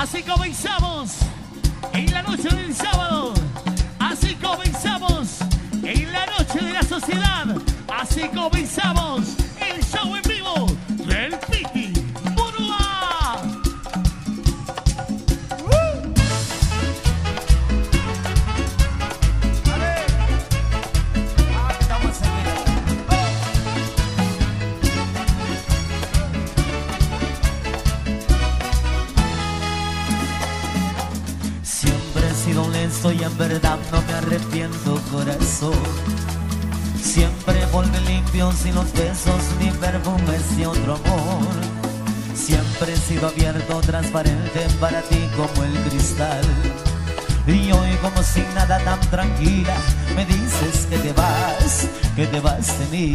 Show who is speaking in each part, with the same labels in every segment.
Speaker 1: Así comenzamos en la noche del sábado. Así comenzamos en la noche de la sociedad. Así comenzamos el show en vivo del Piti Burua.
Speaker 2: Siempre he sido honesto y en verdad no me arrepiento, corazón. Siempre volví limpio sin los besos ni perfumes de otro amor. Siempre he sido abierto, transparente para ti como el cristal. Y hoy como sin nada tan tranquila me dices que te vas de mí.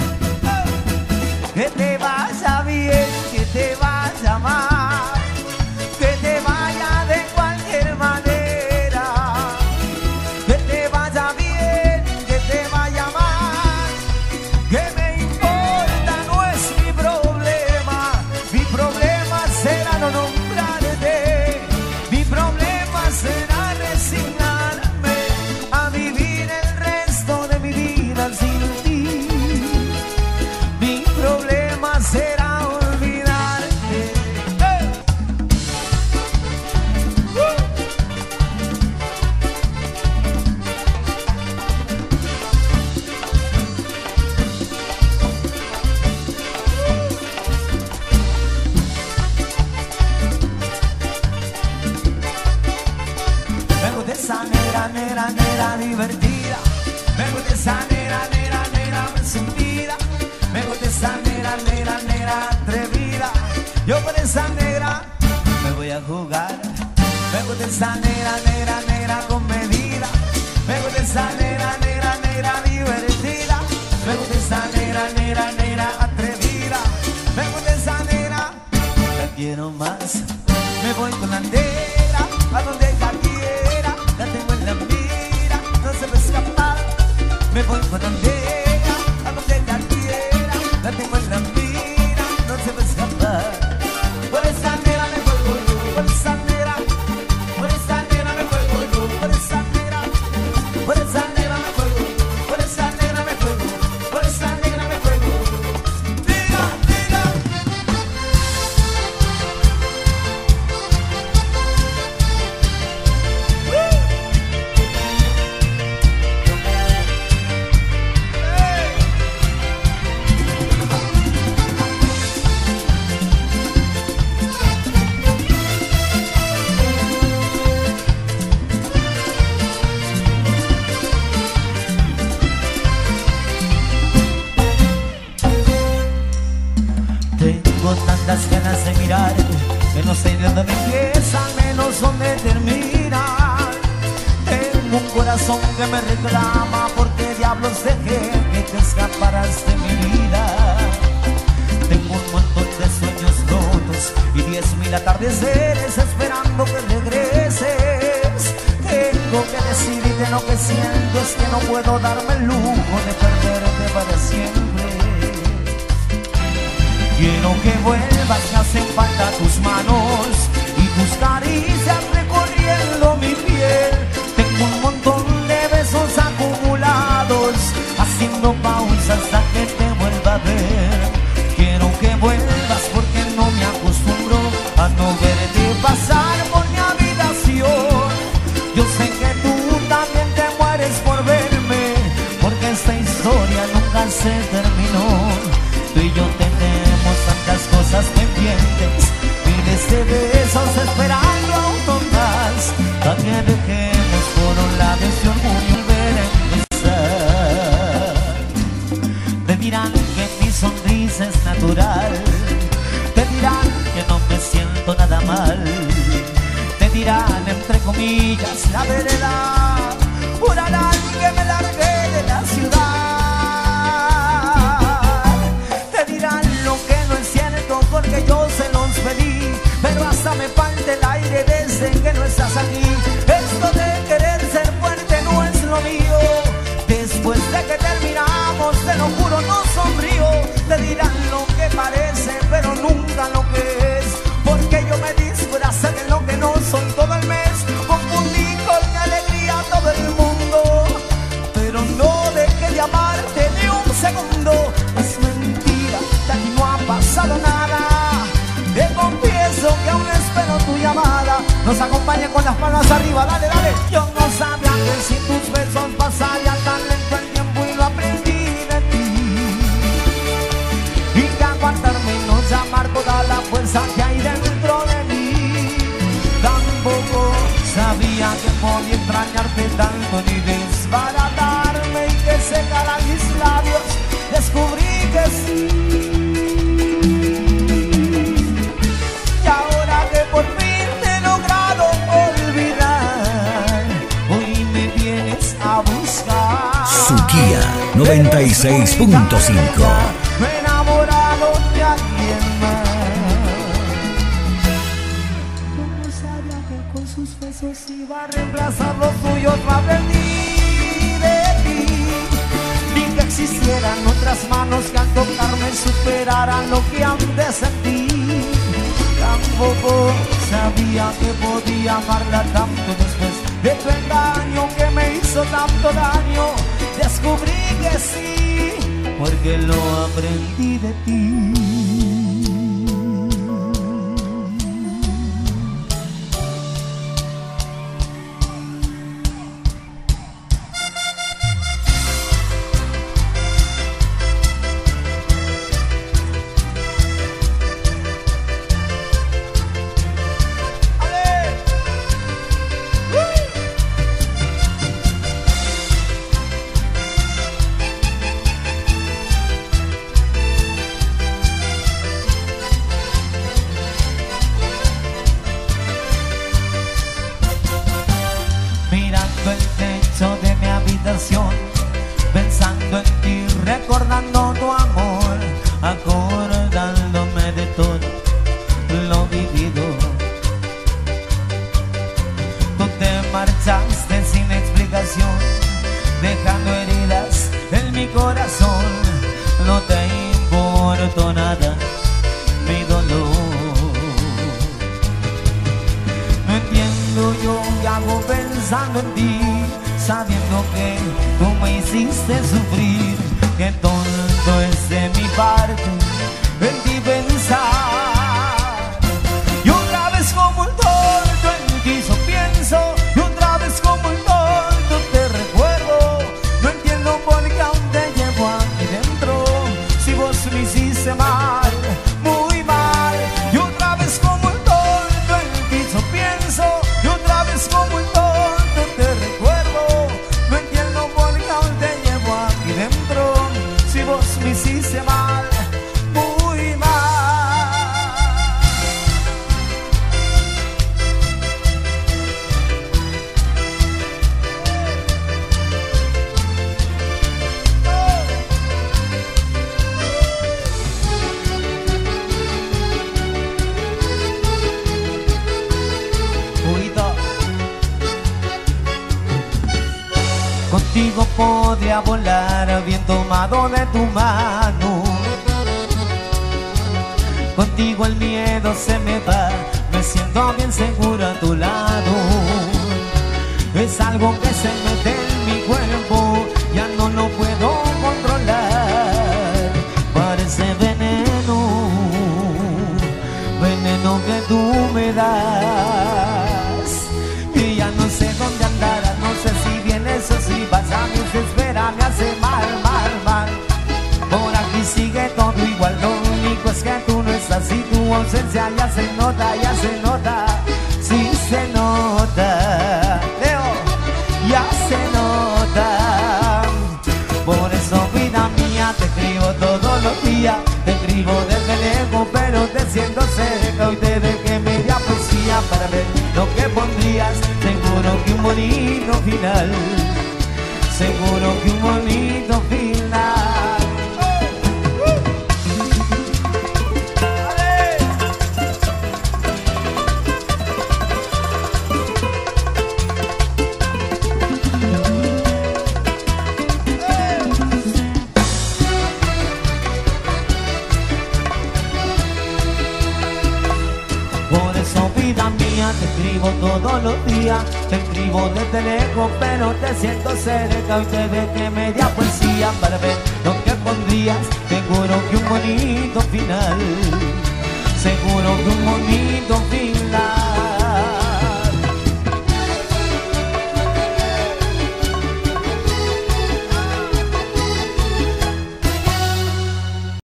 Speaker 2: Que te vaya bien, que te vaya mal, que te vaya de cualquier manera. Que te vaya bien, que te vaya mal, que me importa, no es mi problema. Mi problema será no nombrarte, mi problema será resignarme a vivir el resto de mi vida sin ti. Mi problema será olvidarte. Me gusta esa negra, negra, negra divertida. Me gusta esa negra, negra, negra presumida. Me gusta esa negra, negra, negra atrevida. Yo por esa negra me voy a jugar. Me gusta esa negra, negra, negra con medida. Me gusta esa negra, negra, negra divertida. Me gusta esa negra, negra, negra atrevida. Me gusta esa negra, la quiero más. Me voy con la negra a donde ella quiera. La tengo en la mira, no se me escapa. Me voy con la negra a donde ella quiera. La tengo en la mira, no se me escapa. Por esa negra me vuelvo yo, por esa negra. Por esa negra me vuelvo yo, por esa negra. Por esa negra me vuelvo, por esa negra me vuelvo, por esa negra me vuelvo. Diga, diga. Tengo tantas ganas de mirar que no sé de dónde empieza, menos dónde termina. Tengo un corazón que me reclama porque diablos dejé que te escaparas de mi vida. Tengo un montón de sueños rotos y 10.000 atardeceres esperando que regreses. Tengo que decirte lo que siento, es que no puedo darme el lujo de perderte para siempre. Quiero que vuelvas, me hacen falta tus manos y tus caricias recorriendo mi piel. Tengo un montón de besos acumulados, haciendo pausas hasta que te vuelva a ver. Quiero que vuelvas porque no me acostumbro a no verte pasar por mi habitación. Yo sé que tú también te mueres por verme, porque esta historia nunca se terminó. Tú y yo tenemos tantas cosas pendientes, miles de besos esperando aún más, para que dejemos por un lado ese orgullo y volver a empezar. Te dirán que mi sonrisa es natural, te dirán que no me siento nada mal, te dirán entre comillas la verdad, jurarán que me largué de la ciudad. Porque yo se los pedí, pero hasta me falta el aire desde que no estás aquí. Esto de querer ser fuerte no es lo mío. Después de que terminamos, te lo juro, no sonrío. Te dirán lo que parece, pero nunca lo que es, porque yo me disfrazé de lo que confieso que aún espero tu llamada. Nos acompaña con las palmas arriba, dale, dale. Yo no sabía que sin tus besos pasaría tan lento el tiempo y lo aprendí de ti. Y que aguantarme y no llamar toda la fuerza que hay dentro de mí. Tampoco sabía que podía extrañarte tanto ni desbaratarme y que secaran mis labios. Descubrí que sí. Y ahora que por fin te he logrado olvidar, hoy me vienes a buscar.
Speaker 3: Suquía 96.5.
Speaker 2: Me he enamorado de alguien más. ¿Cómo sabía que con sus besos iba a reemplazar los tuyos? No aprendí de ti. Ni que existieran otras manos que al tocarme superaran lo que antes sentí. Tampoco sabía que podía amarla tanto después de tu engaño que me hizo tanto daño. Descubrí que sí, porque lo aprendí de ti. Pensando en ti, recordando tu amor, acordándome de todo lo vivido. Tú te marchaste sin explicación, dejando heridas en mi corazón. No te importó nada mi dolor. No entiendo yo qué hago pensando en ti, sabiendo que tú me hiciste sufrir. Que tonto es de mi parte en ti pensar. Y otra vez como un tonto en ti pienso, y otra vez como un tonto te recuerdo. No entiendo por qué aún te llevo aquí dentro, si vos me hiciste mal, muy mal. Y otra vez como un tonto en ti pienso, y otra vez como un tonto te recuerdo. No entiendo por qué aún te llevo aquí dentro, si vos me hiciste mal, muy mal. Contigo podría volar bien tomado de tu mano. Contigo el miedo se me va, me siento bien seguro a tu lado. Es algo que se mete en mi cuerpo, ya no lo puedo controlar. Parece veneno, veneno que tú me das. Y ya no sé dónde andar, no sé si vienes o si vas a mí, se espera, me hace mal, mal, mal. Por aquí sigue todo igual, lo único es que tú no estás y tu ausencia ya se nota, sí se nota, Leo, ya se nota. Por eso vida mía te escribo todos los días, te escribo desde lejos pero te siento cerca. Hoy te dejé media poesía para ver lo que pondrías. Seguro que un bonito final, seguro que un bonito final. Por eso vida mía te escribo todos los días, te escribo desde lejos pero te siento cerca. Hoy te dejé media poesía para ver lo que pondrías. Seguro que un bonito final, seguro de un bonito